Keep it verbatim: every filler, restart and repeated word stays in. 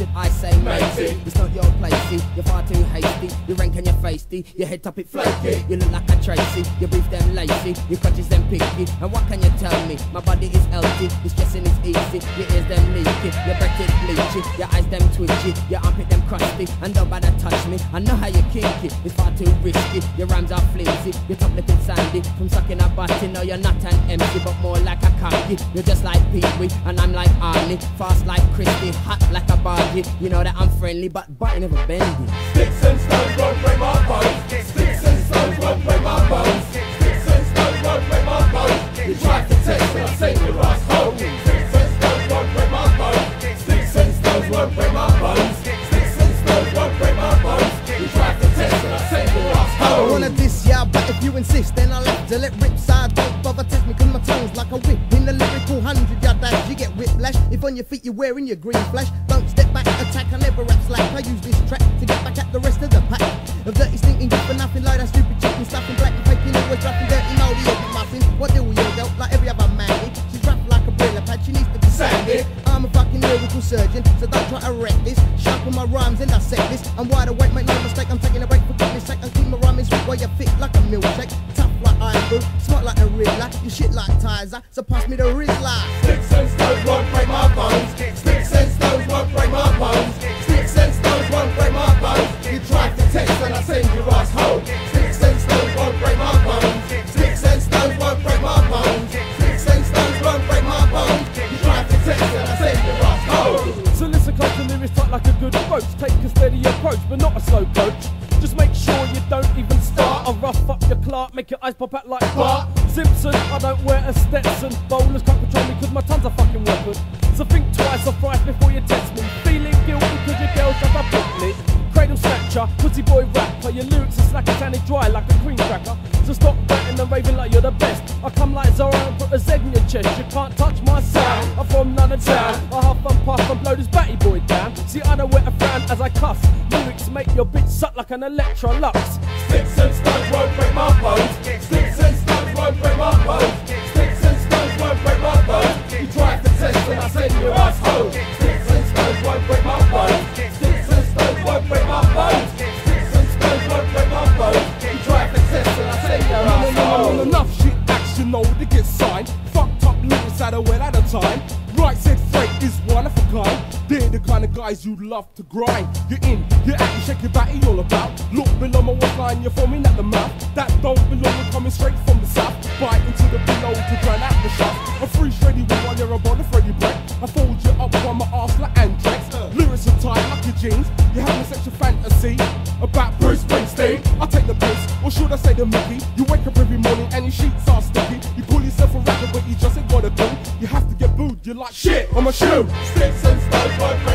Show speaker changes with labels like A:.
A: should I say, matey? It's not your place, see, you're far too hasty. You rank and you're feisty, your head top it flaky. You look like a Tracy, your brief them lacy, your crutches them picky. And what can you tell me? My body is healthy, your stressing is easy, your ears them leaky, your breath is bleachy, your eyes them twitchy, your armpit them crusty. And don't bother touch me, I know how you kinky. It's far too risky, your rhymes are flimsy, your top lip is sandy. From sucking a butty, no you're not an M C, but more like a cocky. You're just like Pee-wee, and I'm like Arnie. Fast like Christy, hot like a barbie. You know that I'm friendly, but butt never bendy.
B: Sticks and stones won't break my bones. Sticks and stones won't break my bones. Sticks and stones won't break my bones. You tried to test and I sent your ass home. Sticks and stones won't break my bones. Sticks and stones won't break my bones. Sticks and stones won't break my bones. You tried to test and I sent your ass home.
C: I wanna diss ya, but if you insist, then I'll have to let rip. Side don't bother test me, cause my tongue's like a whip. In the lyrical hundred yard dash, you get whiplash. If on your feet you're wearing your green flash, don't step back, attack, I never rap slack. I use this track to get back at the rest of the pack of dirty stinking good for nothing, like that stupid chicken stuffing, black and faking, always rapping dirty, no the open muffin. What deal with your girl? Like every other man, she's rapping like a brilla pad, she needs to be sanded. I'm a fucking lyrical surgeon, so don't try to wreck this. Sharpen my rhymes and I set this. I'm wide awake, make no mistake, I'm taking a break for goodness sake. I keep my rhyming sweet while you fit like a milkshake. Tough like Iron Brew, smart like a Riddler. You shit like Tizer, so pass me the Rizzler.
B: Sticks and stones won't break my bones. Sticks and stones won't break my bones. Sticks and stones won't break my bones. You tried to test and I send your ass home. Sticks and stones won't break my bones. Sticks and stones won't break my bones. Sticks and stones won't break my bones. You tried to test and I send your ass home.
D: So listen close to lyrics tight like a good approach. Take a steady approach, but not a slow coach. Just make sure you don't even start. I'll rough up your Clark, make your eyes pop out like Bart Simpson. I don't wear a Stetson. Bowlers can't control me cause my tongue's a fucking weapon. So think twice or thrice before you test me. Feeling guilty cause your girl shut up quickly. Cradle snatcher, pussy boy rapper. Your lyrics are slack and sounding dry like a cream cracker. So stop ranting and raving like you're the best. I come like Zora and put a Z in your chest. You can't touch my sound, I'm from none of town. I huff and puff and blow this batty boy down. See I know where to frown as I cuss. Lyrics make your bitch suck like an Electrolux.
B: Sticks and stones won't break my bones. Sticks and stones won't break my bones. Sticks and stones won't break my bones. You tried to test and I send your ass home. Sticks and stones won't break my bones. Sticks and stones won't break my bones. Sticks and stones won't break my bones. You tried to test and I send your ass home.
E: Enough shit action, know to get signed. Fucked up lyrics out of well at a time. Right said Frank is one of a kind. They're the kind of guys you love to grind. You're in, you're out, you shake your body all about. Look below my waistline, you're foaming at the mouth. That don't belong, we're coming straight from the south. Bite into the below to drown out the shaft. A free shreddy while you're about to Freddy break. I fold you up on my arse like Andrex. Lyrics are tight like your jeans. You're having such a fantasy about Bruce Springsteen. I take the piss, or should I say the Mickey? You wake up every morning and your sheets are sticky. You pull yourself a rapper, but you just ain't got a do. You have to get booed, you're like shit on my shoe.
B: Sticks and stones won't break